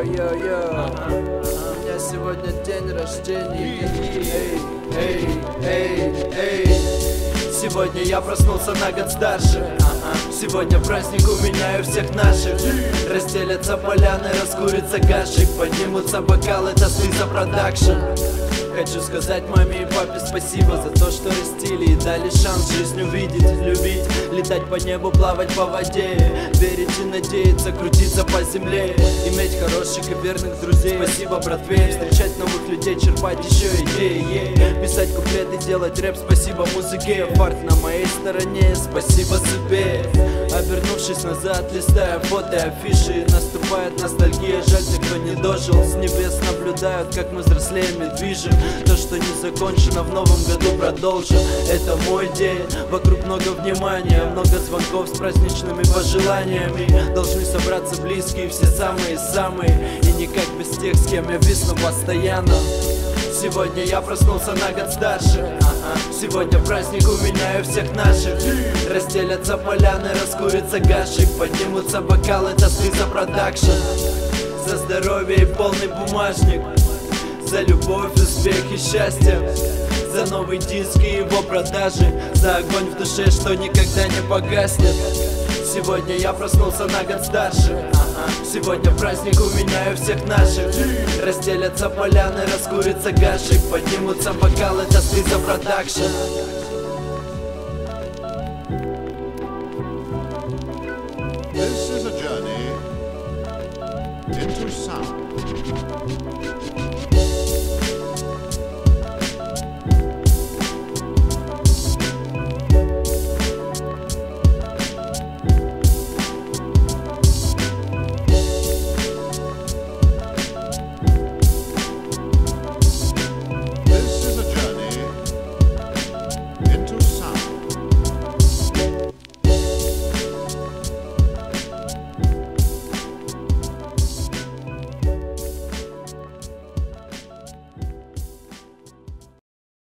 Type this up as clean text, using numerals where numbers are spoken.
Йо-йо-йо, у меня сегодня день рождения. Эй, эй, эй. Сегодня я проснулся на год старше. Сегодня праздник у меня и у всех наших. Разделятся поляны, раскурится гашик, поднимутся бокалы, тосты за продакшн. Хочу сказать маме и папе спасибо за то, что растили и дали шанс жизнь увидеть, любить, летать по небу, плавать по воде, верить и надеяться, крутиться по земле, иметь хороших и верных друзей. Спасибо, братве, встречать новых людей, черпать еще идеи, писать куплеты, делать рэп. Спасибо музыке, фарт на моей стороне. Спасибо себе. Обернувшись назад, листая фото и афиши, наступает ностальгия. Жаль, те, кто не дожил, с небес наблюдают, как мы взрослеем и движем. То, что не закончено, в новом году продолжим. Это мой день, вокруг много внимания, много звонков с праздничными пожеланиями. Должны собраться близкие, все самые-самые, и никак без тех, с кем я висну постоянно. Сегодня я проснулся на год старше. Сегодня праздник у меня и у всех наших. Разделятся поляны, раскурится гашик, поднимутся бокалы, тосты за продакшн. За здоровье и полный бумажник, за любовь, успех и счастье, за новый диск и его продажи, за огонь в душе, что никогда не погаснет. Сегодня я проснулся на год старше. Сегодня праздник у меня и у всех наших. Разделятся поляны, раскурится гашик, поднимутся бокалы, тосты за продакшн.